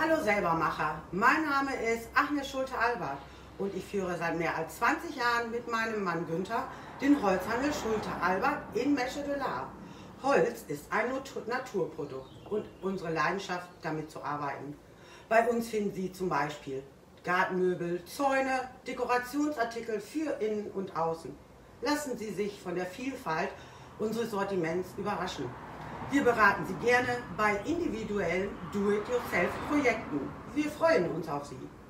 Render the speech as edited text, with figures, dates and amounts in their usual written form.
Hallo Selbermacher, mein Name ist Agnes Schulte-Albert und ich führe seit mehr als 20 Jahren mit meinem Mann Günther den Holzhandel Schulte-Albert in Meschede-Lahr. Holz ist ein Naturprodukt und unsere Leidenschaft, damit zu arbeiten. Bei uns finden Sie zum Beispiel Gartenmöbel, Zäune, Dekorationsartikel für Innen und Außen. Lassen Sie sich von der Vielfalt unseres Sortiments überraschen. Wir beraten Sie gerne bei individuellen Do-it-yourself-Projekten. Wir freuen uns auf Sie.